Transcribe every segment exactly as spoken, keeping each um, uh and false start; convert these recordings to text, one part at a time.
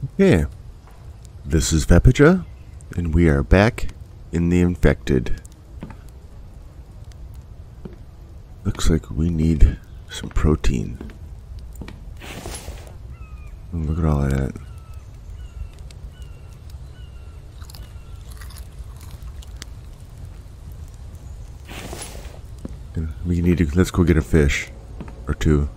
Okay, this is Vepija, and we are back in the infected. Looks like we need some protein. Oh, look at all of that. We need to, let's go get a fish or two.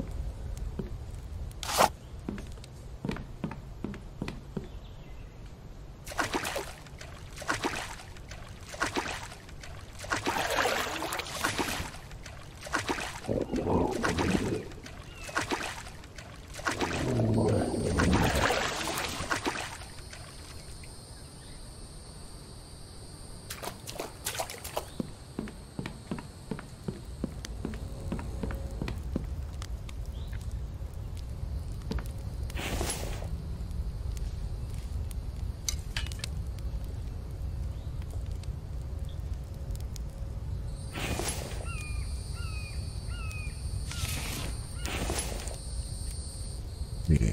Yeah.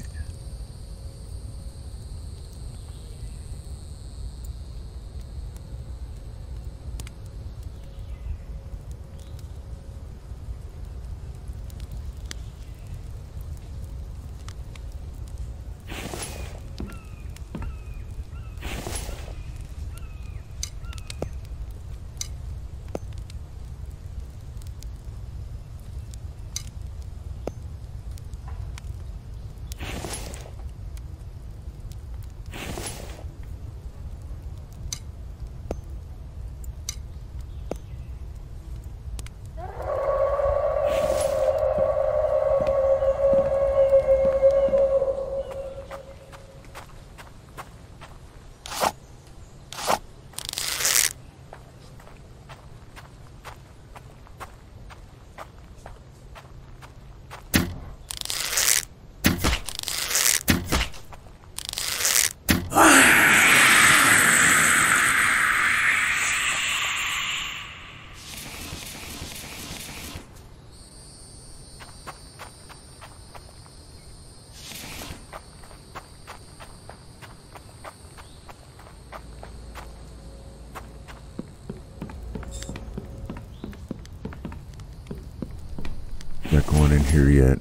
Not going in here yet.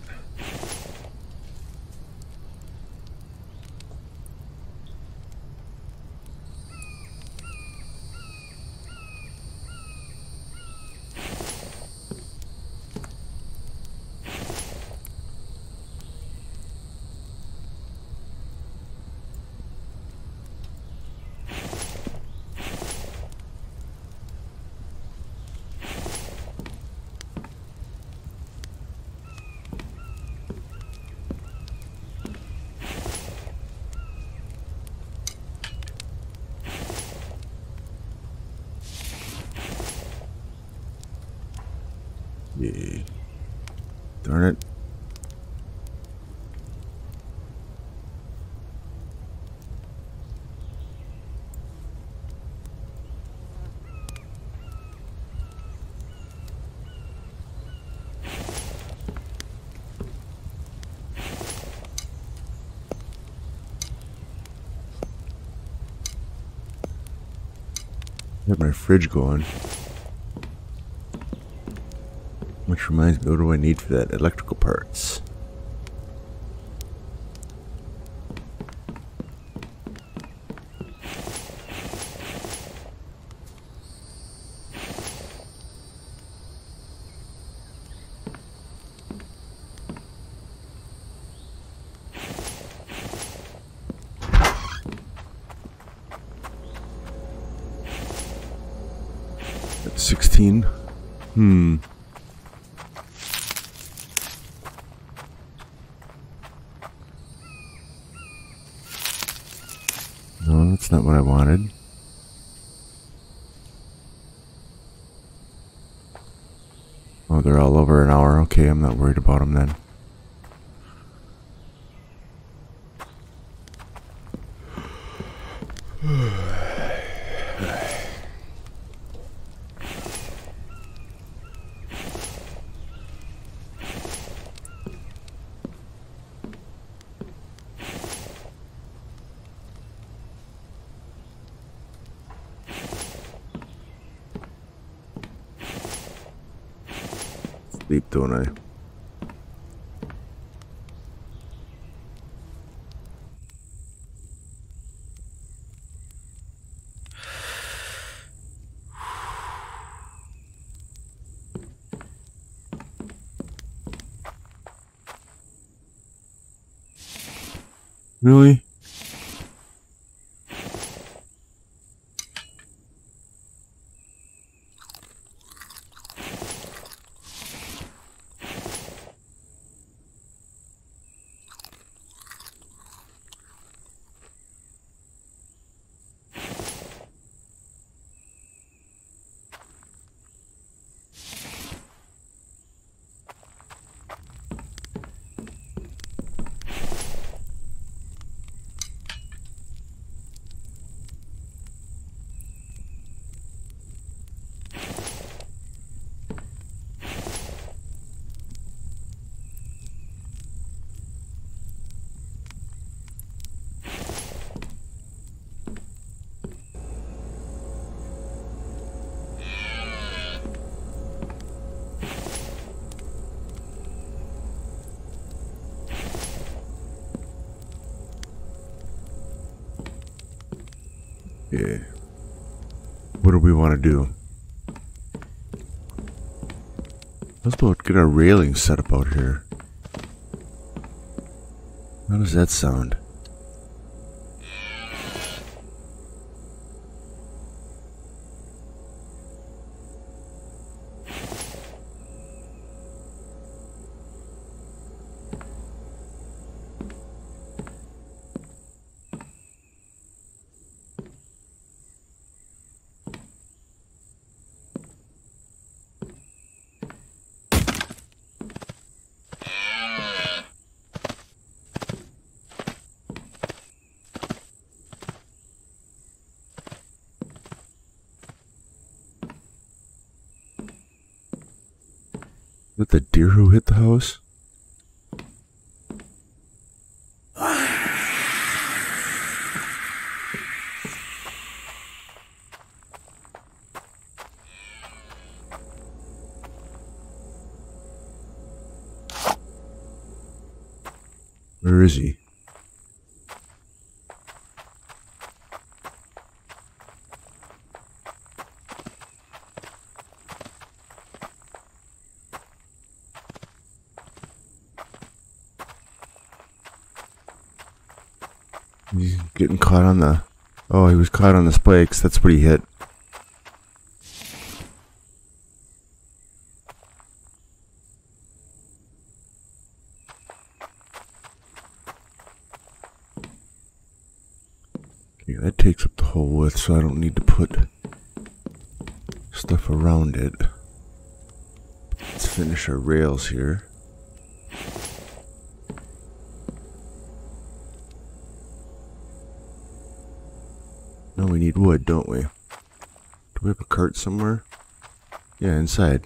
Yeah. Darn it. Got my fridge going. Which reminds me, what do I need for that? Electrical parts. That's sixteen. Hmm. No, that's not what I wanted. Oh, they're all over an hour. Okay, I'm not worried about them then. sleep, don't I? Really? Yeah. What do we want to do? Let's about get our railing set up out here. How does that sound? With the deer who hit the house? Where is he? He's getting caught on the... Oh, he was caught on the spikes. That's what he hit. Okay, that takes up the whole width, so I don't need to put stuff around it. Let's finish our rails here. Now we need wood, don't we? Do we have a cart somewhere? Yeah, inside.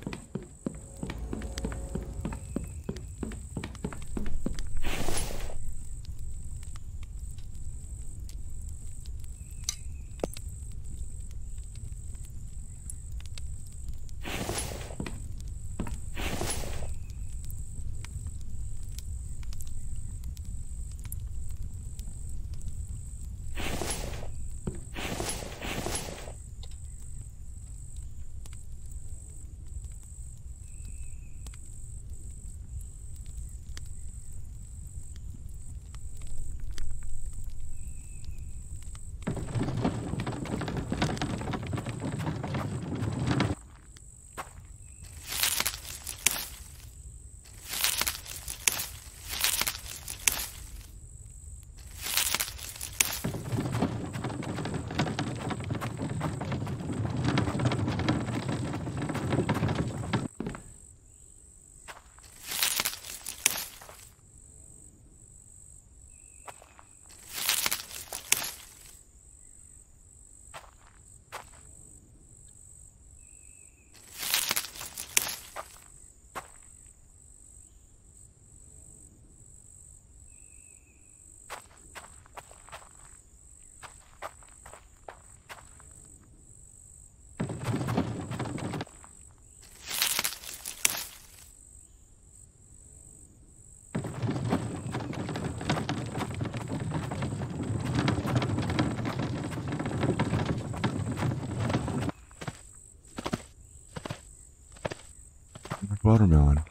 watermelon.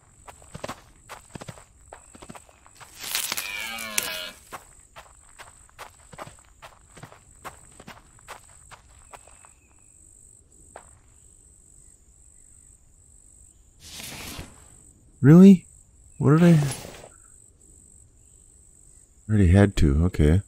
Really? What did I... Already had to, okay.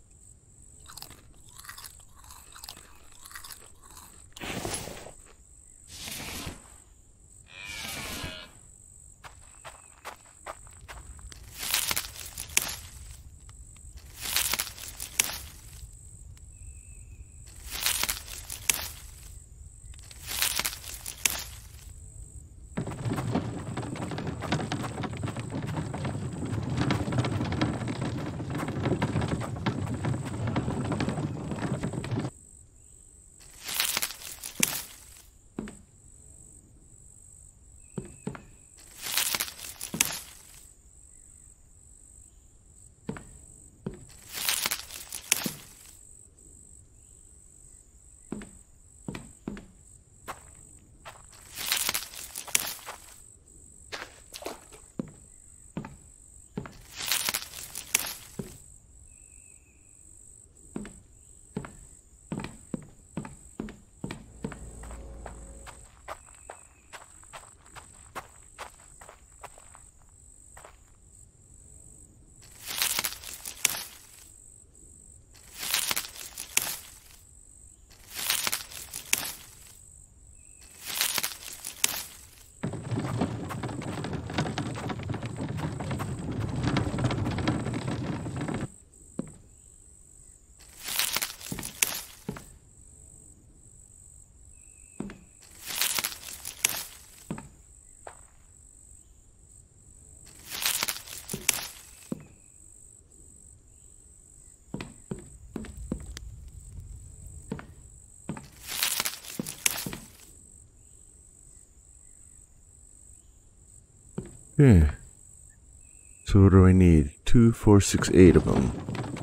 Okay. So what do I need? Two, four, six, eight of them.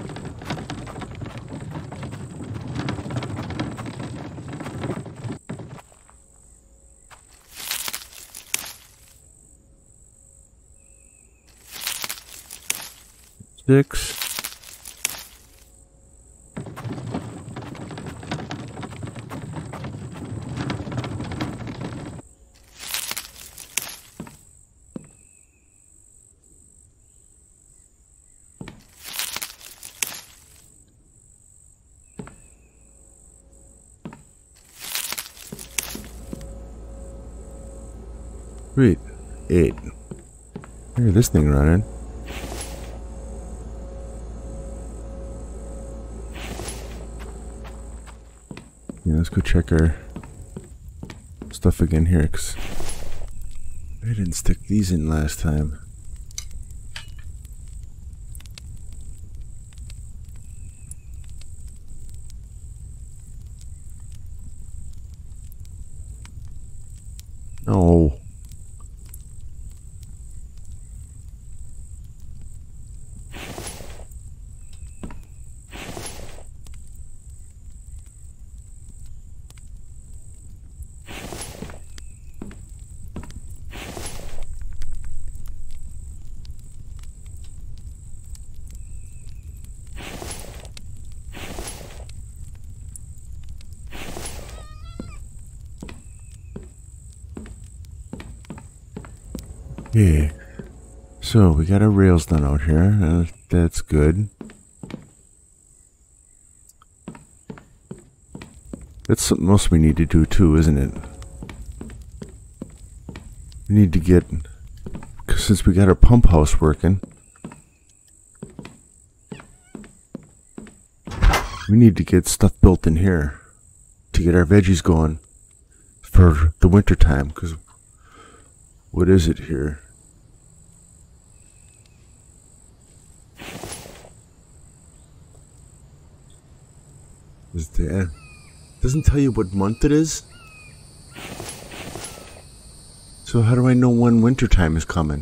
Six. Sweet. Eight. Look at this thing running. Yeah, let's go check our stuff again here, 'cause I didn't stick these in last time. No. Yeah. So we got our rails done out here. Uh, that's good. That's something else we need to do too, isn't it? We need to get, cause since we got our pump house working, we need to get stuff built in here to get our veggies going for the winter time. Cause what is it here? Is there? Doesn't tell you what month it is. So how do I know when winter time is coming?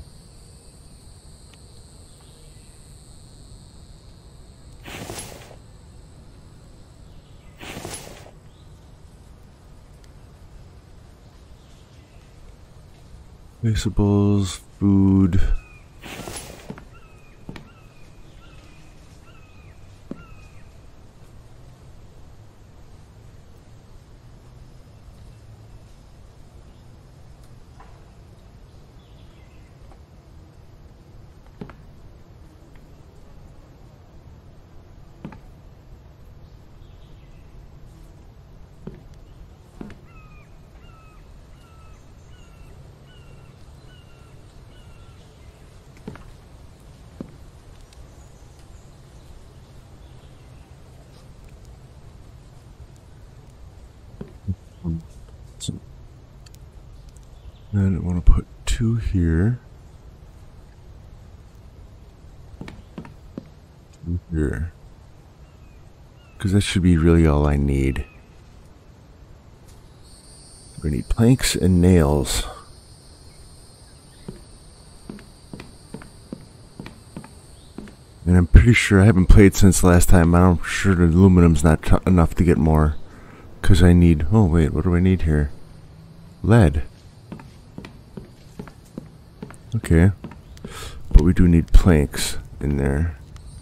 Placeables, food. Then I want to put two here. Two here. Because that should be really all I need. We're going to need planks and nails. And I'm pretty sure I haven't played since last time. I'm sure the aluminum's not t enough to get more. Because I need... Oh, wait. What do I need here? Lead. Okay. But we do need planks in there.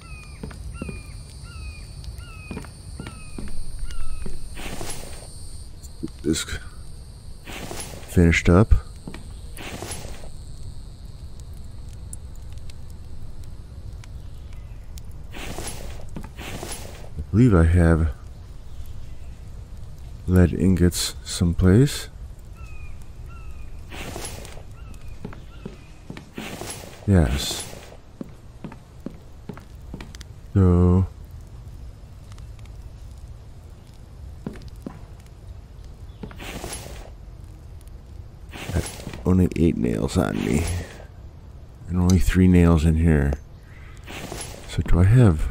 Get this finished up. I believe I have lead ingots someplace. Yes. So I have only eight nails on me. And only three nails in here. So do I have...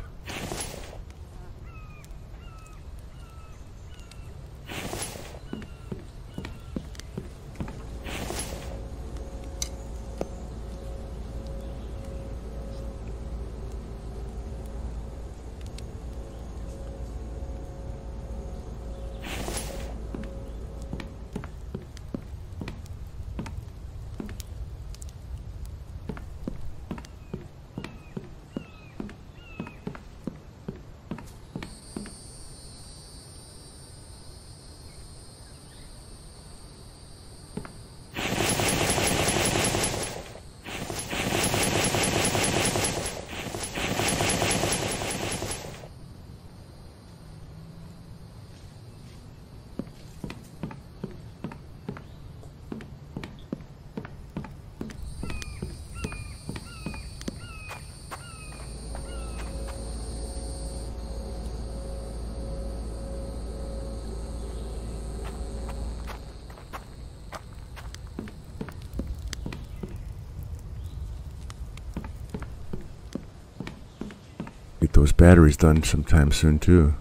Get those batteries done sometime soon too.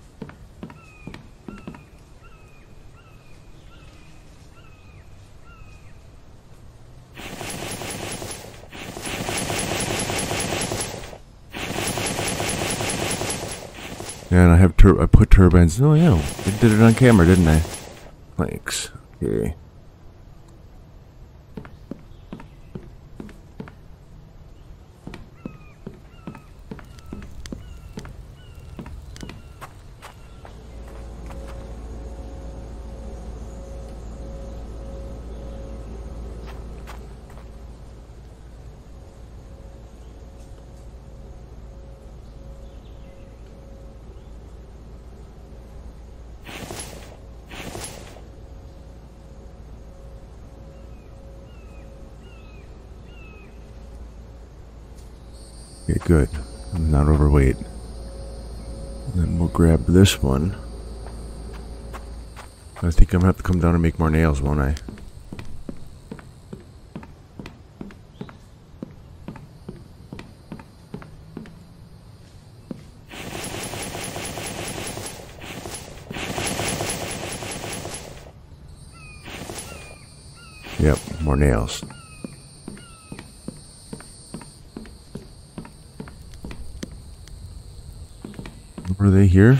Yeah, and I have tur I put turbines. Oh yeah, I did it on camera, didn't I? Thanks. Okay. Okay, good. I'm not overweight. And then we'll grab this one. I think I'm gonna have to come down and make more nails, won't I? Yep, more nails. Were they here?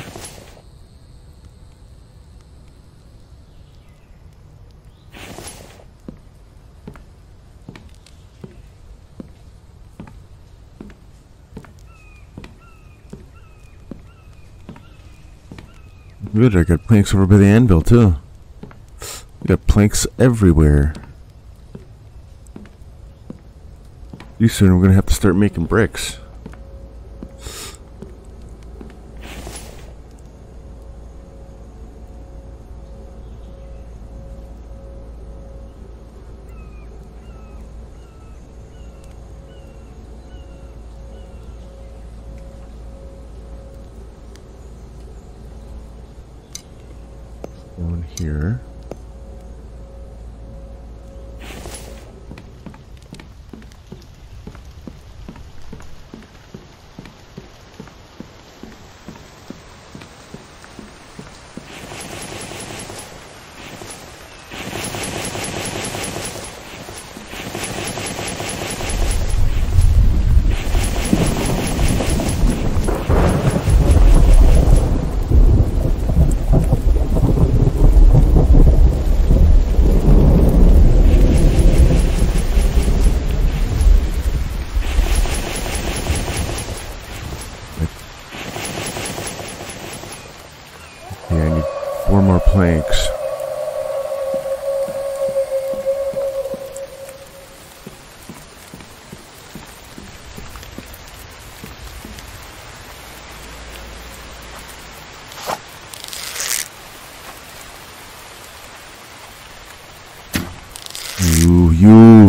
Good, I got planks over by the anvil too. I got planks everywhere. Pretty soon we're gonna have to start making bricks. One here. Four more planks. You, you.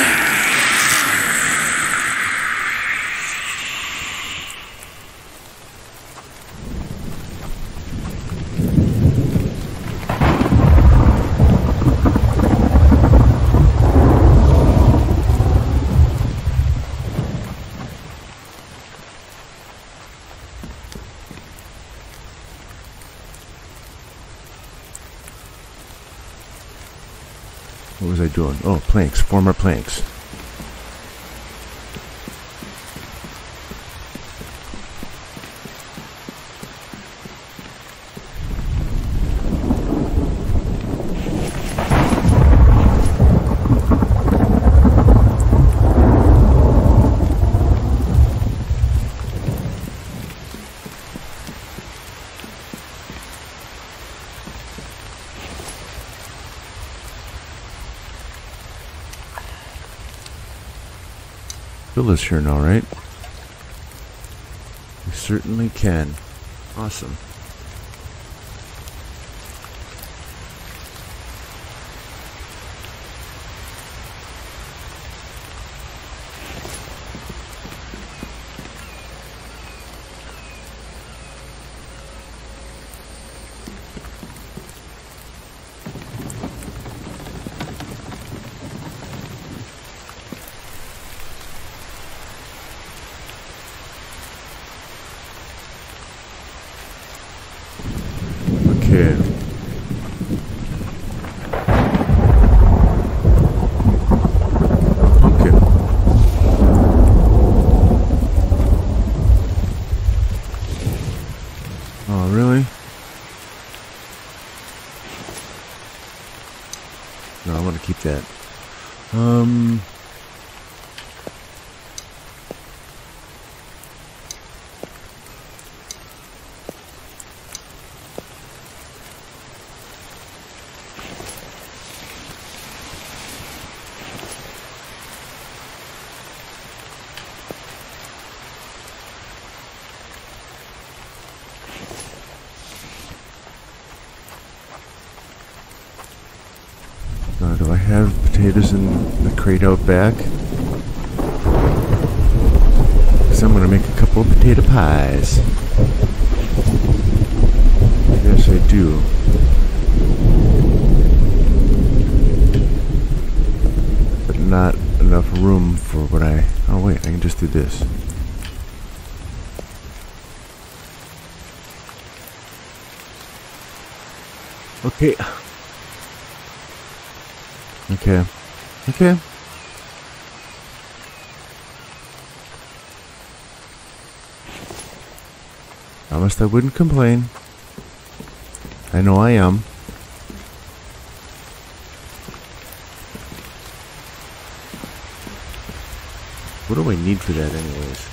What was I doing? Oh, planks. Four more planks. Fill this here now, right? We certainly can. Awesome. Okay. Okay. Oh, really? No, I want to keep that. Um... Uh, do I have potatoes in the crate out back? Because I'm going to make a couple of potato pies. Yes, I do. But not enough room for what I... Oh wait, I can just do this. Okay. Okay. Okay. Promised I wouldn't complain. I know I am. What do I need for that anyways?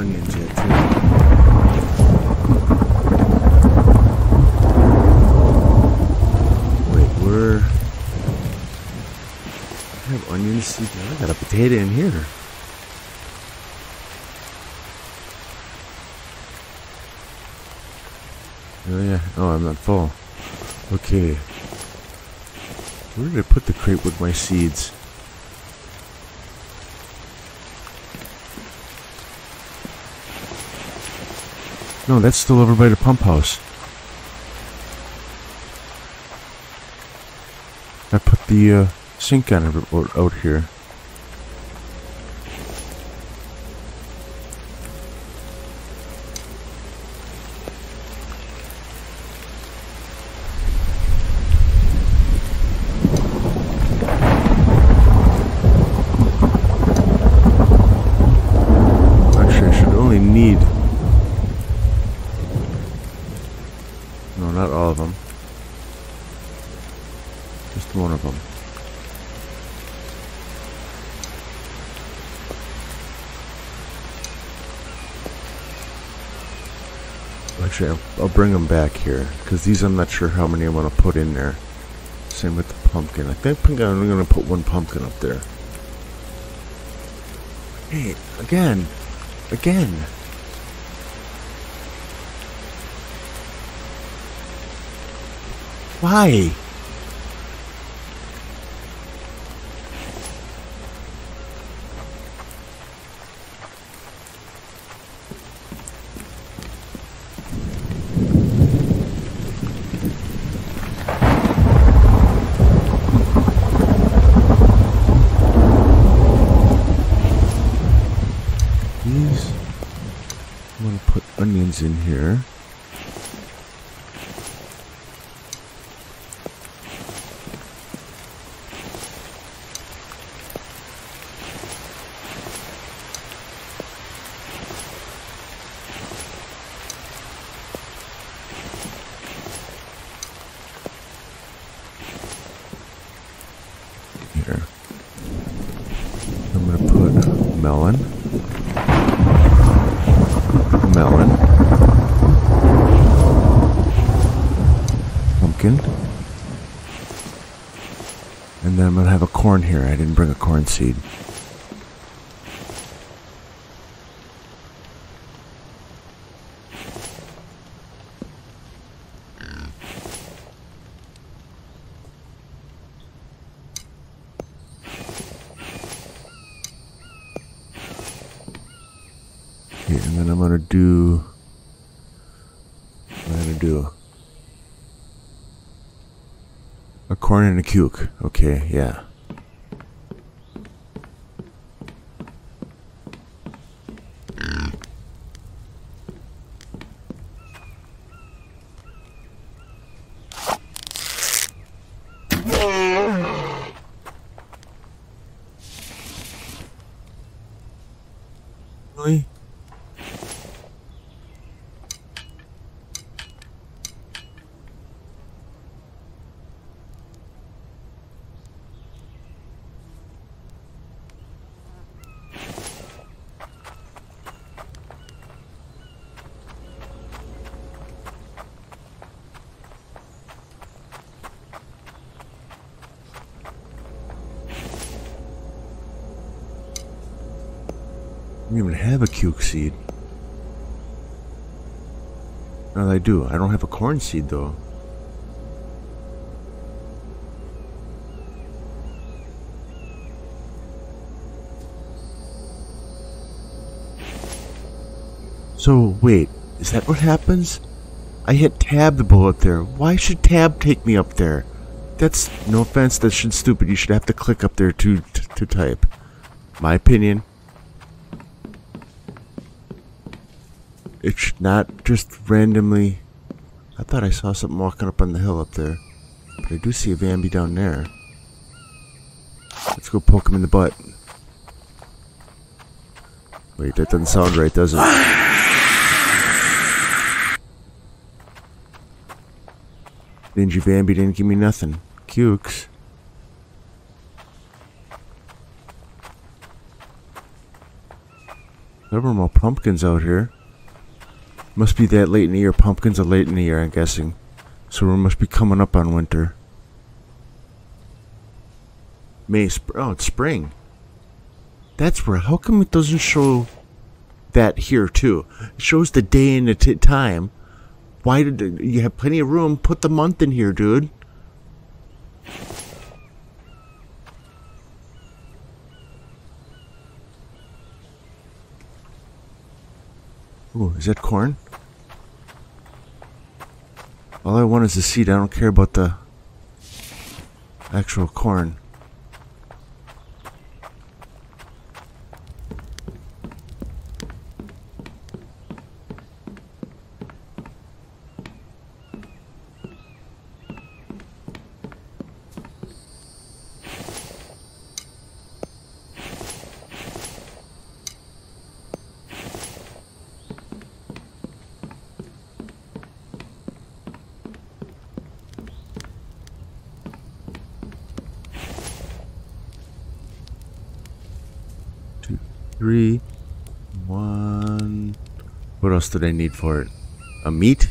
onions yet, too. Wait, where? I have onion seeds. I got a potato in here. Oh yeah. Oh, I'm not full. Okay. Where did I put the crate with my seeds? No, that's still over by the pump house. I put the uh, sink on it out here. Actually, I should only need... No, not all of them. Just one of them. Actually, I'll, I'll bring them back here, because these I'm not sure how many I want to put in there. Same with the pumpkin. I think I'm going to put one pumpkin up there. Hey, again. Again. Why? These, I'm going to put onions in here. Here. I'm going to put melon. Melon. Pumpkin. And then I'm going to have a corn here. I didn't bring a corn seed. Okay, and then I'm going to do... What am I going to do? A corn and a cuke. Okay, yeah. Really? I don't even have a cuke seed. No, I do. I don't have a corn seed, though. So, wait. Is that what happens? I hit tab to go up there. Why should tab take me up there? That's, no offense, that's shit stupid. You should have to click up there to, to, to type. My opinion. It should not just randomly... I thought I saw something walking up on the hill up there. But I do see a Bambi down there. Let's go poke him in the butt. Wait, that doesn't sound right, does it? Ninja Bambi didn't give me nothing. Cukes. There were more pumpkins out here. Must be that late in the year. Pumpkins are late in the year, I'm guessing. So we must be coming up on winter. May, sp oh, it's spring. That's where, how come it doesn't show that here too? It shows the day and the t time. Why did, you have plenty of room, put the month in here, dude. Ooh, is that corn? All I want is the seed. I don't care about the actual corn. Two, three, one. What else did I need for it? A meat?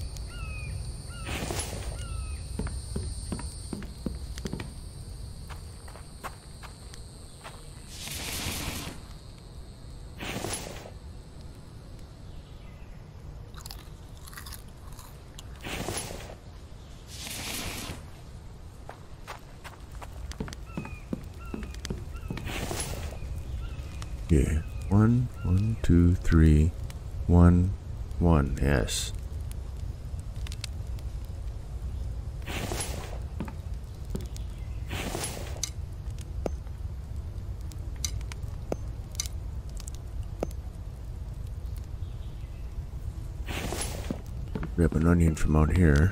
Yeah. One, one, two, three, one, one. Yes. Grab an onion from out here.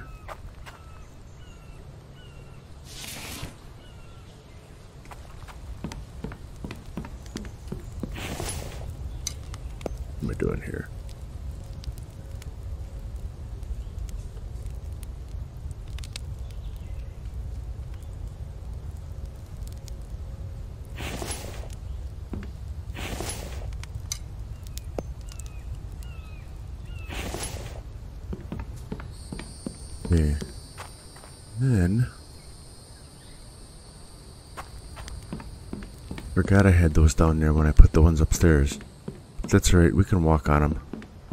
What am I doing here? Okay. Then forgot I had those down there when I put the ones upstairs. That's right, we can walk on them.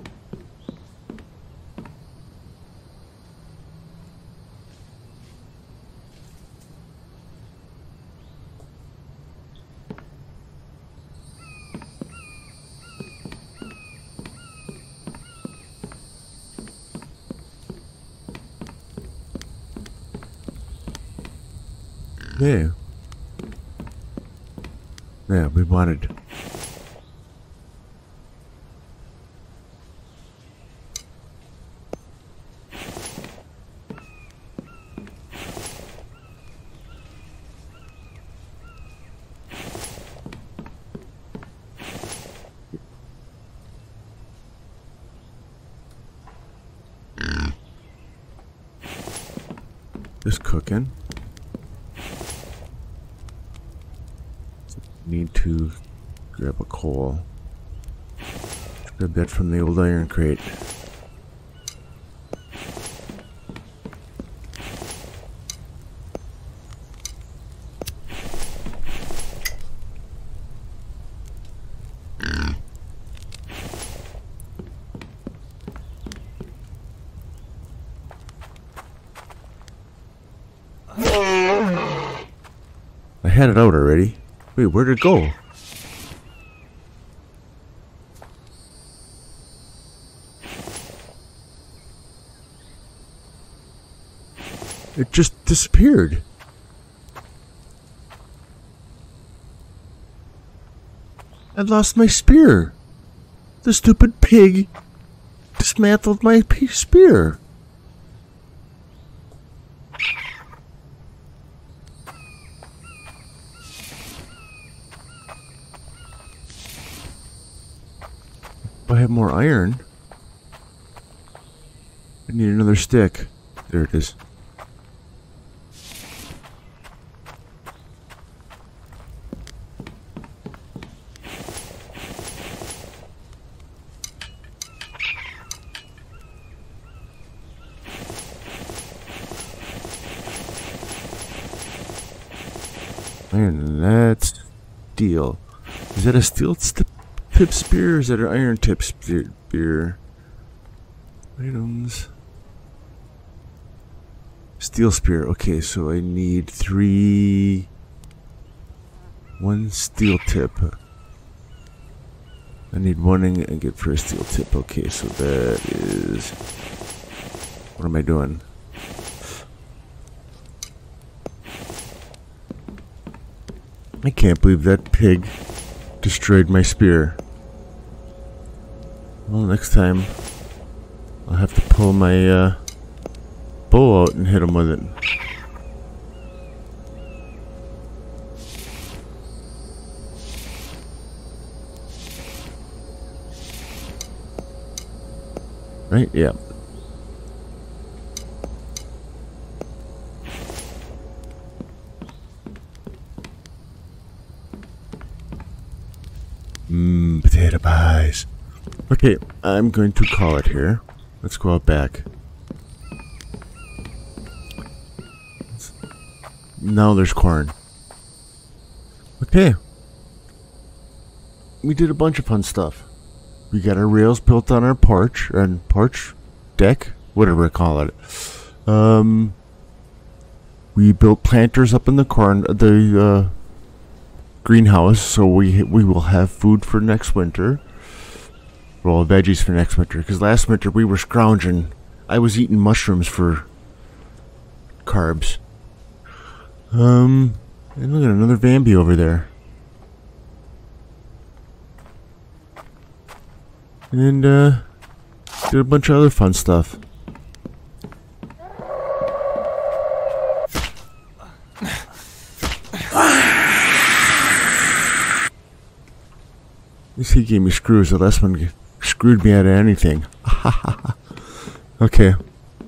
Yeah. Yeah, we wanted. Just cooking. Need to grab a coal. Grab that from the old iron crate. I had it out already. Wait, where'd it go? It just disappeared. I lost my spear. The stupid pig dismantled my p spear. If I have more iron, I need another stick. There it is. Iron, and that's steel. Is that a steel st tip spear or is that an iron tip spear? Items. Steel spear. Okay, so I need three. One steel tip. I need one ingot for a steel tip. Okay, so that is. What am I doing? I can't believe that pig destroyed my spear. Well, next time I'll have to pull my uh, bow out and hit him with it. Right? Yeah. Mmm, potato pies. Okay, I'm going to call it here. Let's go out back. Now there's corn. Okay. We did a bunch of fun stuff. We got our rails built on our porch, and porch deck, whatever I call it. Um, we built planters up in the corn, the uh, greenhouse, so we we will have food for next winter. Well, veggies for next winter, because last winter we were scrounging. I was eating mushrooms for carbs. Um, and look at another Bambi over there. And, uh, did a bunch of other fun stuff. At least he gave me screws, the last one screwed me out of anything. Okay.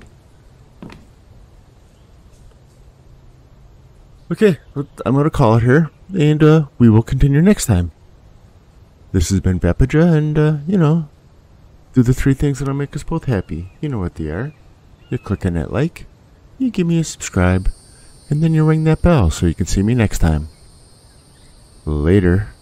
Okay, I'm gonna call it here, and, uh, we will continue next time. This has been Vepaja, and, uh, you know, do the three things that'll make us both happy. You know what they are. You click on that like, you give me a subscribe, and then you ring that bell so you can see me next time. Later.